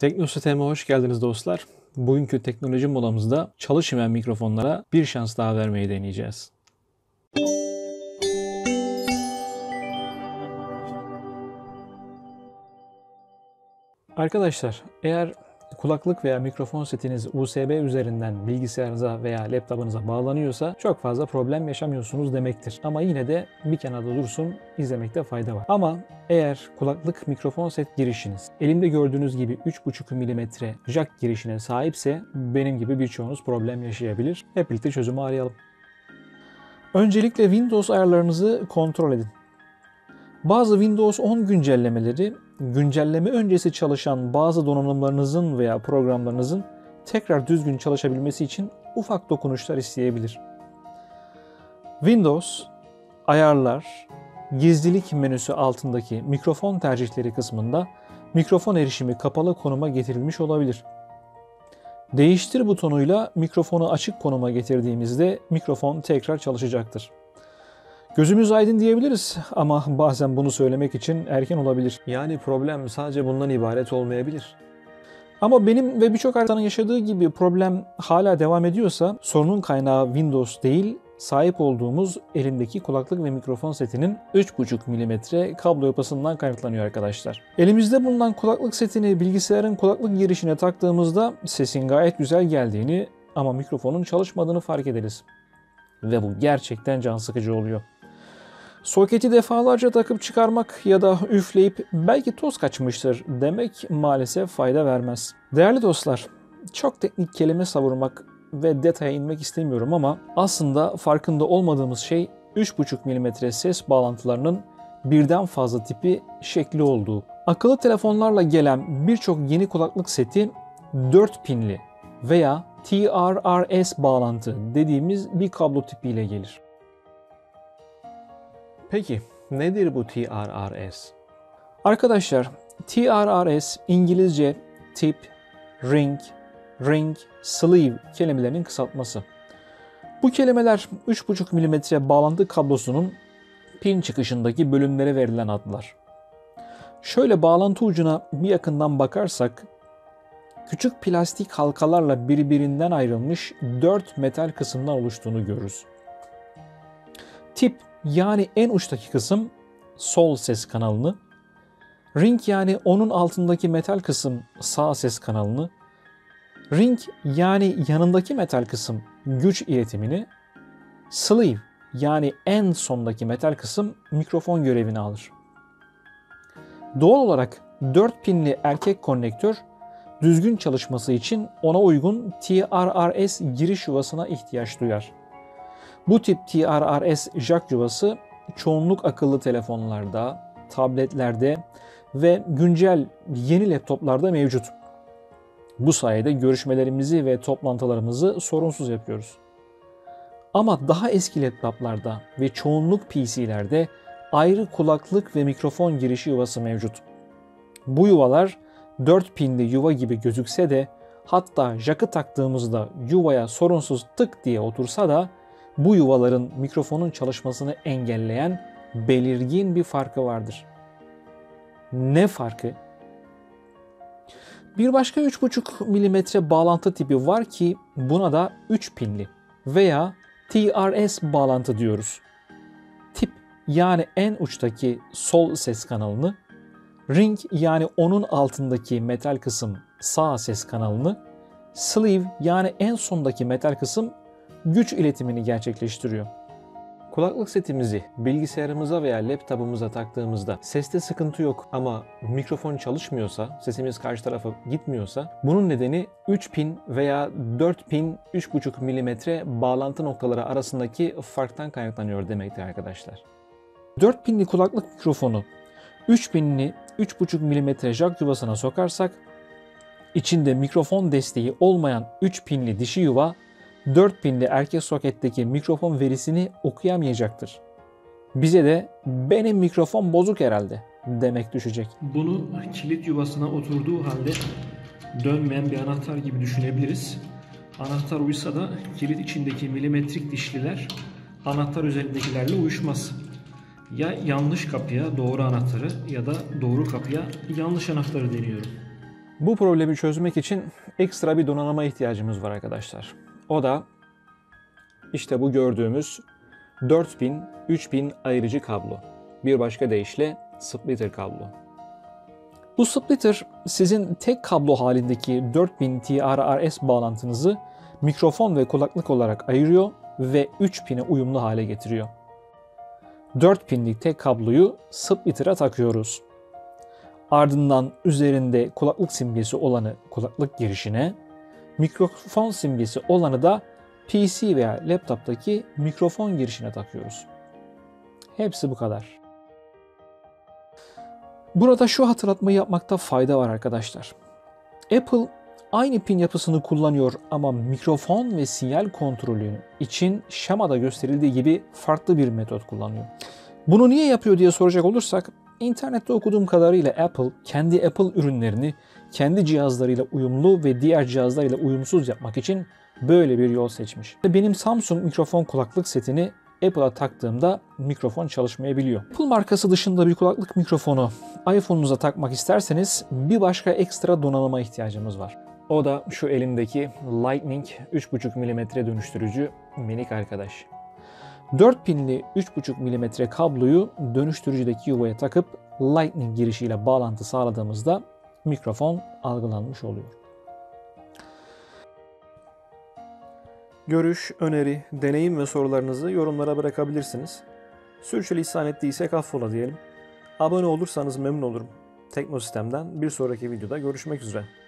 Teknosisteme hoş geldiniz dostlar. Bugünkü teknoloji molamızda çalışmayan mikrofonlara bir şans daha vermeyi deneyeceğiz. Arkadaşlar, eğer kulaklık veya mikrofon setiniz USB üzerinden bilgisayarınıza veya laptopunuza bağlanıyorsa çok fazla problem yaşamıyorsunuz demektir. Ama yine de bir kenarda dursun, izlemekte fayda var. Ama eğer kulaklık mikrofon set girişiniz elimde gördüğünüz gibi 3,5 mm jack girişine sahipse benim gibi birçoğunuz problem yaşayabilir. Hep birlikte çözümü arayalım. Öncelikle Windows ayarlarınızı kontrol edin. Bazı Windows 10 güncellemeleri, güncelleme öncesi çalışan bazı donanımlarınızın veya programlarınızın tekrar düzgün çalışabilmesi için ufak dokunuşlar isteyebilir. Windows, Ayarlar, Gizlilik menüsü altındaki mikrofon tercihleri kısmında mikrofon erişimi kapalı konuma getirilmiş olabilir. Değiştir butonuyla mikrofonu açık konuma getirdiğimizde mikrofon tekrar çalışacaktır. Gözümüz aydın diyebiliriz ama bazen bunu söylemek için erken olabilir. Yani problem sadece bundan ibaret olmayabilir. Ama benim ve birçok arkadaşın yaşadığı gibi problem hala devam ediyorsa sorunun kaynağı Windows değil, sahip olduğumuz elimdeki kulaklık ve mikrofon setinin 3,5 mm kablo yapısından kaynaklanıyor arkadaşlar. Elimizde bulunan kulaklık setini bilgisayarın kulaklık girişine taktığımızda sesin gayet güzel geldiğini ama mikrofonun çalışmadığını fark ederiz. Ve bu gerçekten can sıkıcı oluyor. Soketi defalarca takıp çıkarmak ya da üfleyip belki toz kaçmıştır demek maalesef fayda vermez. Değerli dostlar, çok teknik kelime savurmak ve detaya inmek istemiyorum ama aslında farkında olmadığımız şey 3,5 mm ses bağlantılarının birden fazla tipi, şekli olduğu. Akıllı telefonlarla gelen birçok yeni kulaklık seti 4 pinli veya TRRS bağlantı dediğimiz bir kablo tipiyle gelir. Peki nedir bu TRRS? Arkadaşlar, TRRS İngilizce tip, ring, sleeve kelimelerinin kısaltması. Bu kelimeler 3,5 mm bağlantı kablosunun pin çıkışındaki bölümlere verilen adlar. Şöyle bağlantı ucuna bir yakından bakarsak, küçük plastik halkalarla birbirinden ayrılmış 4 metal kısımdan oluştuğunu görürüz. Tip yani en uçtaki kısım sol ses kanalını, ring yani onun altındaki metal kısım sağ ses kanalını, ring yani yanındaki metal kısım güç iletimini, sleeve yani en sondaki metal kısım mikrofon görevini alır. Doğal olarak 4 pinli erkek konnektör düzgün çalışması için ona uygun TRRS giriş yuvasına ihtiyaç duyar. Bu tip TRRS jack yuvası çoğunluk akıllı telefonlarda, tabletlerde ve güncel yeni laptoplarda mevcut. Bu sayede görüşmelerimizi ve toplantılarımızı sorunsuz yapıyoruz. Ama daha eski laptoplarda ve çoğunluk PC'lerde ayrı kulaklık ve mikrofon girişi yuvası mevcut. Bu yuvalar 4 pinli yuva gibi gözükse de hatta jack'ı taktığımızda yuvaya sorunsuz tık diye otursa da bu yuvaların mikrofonun çalışmasını engelleyen belirgin bir farkı vardır. Ne farkı? Bir başka 3,5 mm bağlantı tipi var ki buna da 3 pinli veya TRS bağlantı diyoruz. Tip yani en uçtaki sol ses kanalını, ring yani onun altındaki metal kısım sağ ses kanalını, sleeve yani en sondaki metal kısım güç iletimini gerçekleştiriyor. Kulaklık setimizi bilgisayarımıza veya laptopumuza taktığımızda seste sıkıntı yok ama mikrofon çalışmıyorsa, sesimiz karşı tarafa gitmiyorsa bunun nedeni 3 pin veya 4 pin 3,5 mm bağlantı noktaları arasındaki farktan kaynaklanıyor demektir arkadaşlar. 4 pinli kulaklık mikrofonu 3 pinli 3,5 mm jack yuvasına sokarsak içinde mikrofon desteği olmayan 3 pinli dişi yuva 4 pinli erkek soketteki mikrofon verisini okuyamayacaktır. Bize de benim mikrofon bozuk herhalde demek düşecek. Bunu kilit yuvasına oturduğu halde dönmeyen bir anahtar gibi düşünebiliriz. Anahtar uysa da kilit içindeki milimetrik dişliler anahtar üzerindekilerle uyuşmaz. Ya yanlış kapıya doğru anahtarı ya da doğru kapıya yanlış anahtarı deniyorum. Bu problemi çözmek için ekstra bir donanıma ihtiyacımız var arkadaşlar. O da işte bu gördüğümüz 4000-3000 ayırıcı kablo. Bir başka deyişle splitter kablo. Bu splitter sizin tek kablo halindeki 4000 TRRS bağlantınızı mikrofon ve kulaklık olarak ayırıyor ve 3000'e uyumlu hale getiriyor. 4 pinlik tek kabloyu splitter'a takıyoruz. Ardından üzerinde kulaklık simgesi olanı kulaklık girişine, mikrofon simgesi olanı da PC veya laptoptaki mikrofon girişine takıyoruz. Hepsi bu kadar. Burada şu hatırlatmayı yapmakta fayda var arkadaşlar. Apple aynı pin yapısını kullanıyor ama mikrofon ve sinyal kontrolü için şemada gösterildiği gibi farklı bir metot kullanıyor. Bunu niye yapıyor diye soracak olursak, internette okuduğum kadarıyla Apple kendi Apple ürünlerini kendi cihazlarıyla uyumlu ve diğer cihazlarıyla uyumsuz yapmak için böyle bir yol seçmiş. Benim Samsung mikrofon kulaklık setini Apple'a taktığımda mikrofon çalışmayabiliyor. Apple markası dışında bir kulaklık mikrofonu iPhone'unuza takmak isterseniz bir başka ekstra donanıma ihtiyacımız var. O da şu elimdeki Lightning 3.5 mm dönüştürücü minik arkadaş. 4 pinli 3.5 mm kabloyu dönüştürücüdeki yuvaya takıp Lightning girişiyle bağlantı sağladığımızda mikrofon algılanmış oluyor. Görüş, öneri, deneyim ve sorularınızı yorumlara bırakabilirsiniz. Sürçülisan ettiysek affola diyelim. Abone olursanız memnun olurum. Teknosistem'den bir sonraki videoda görüşmek üzere.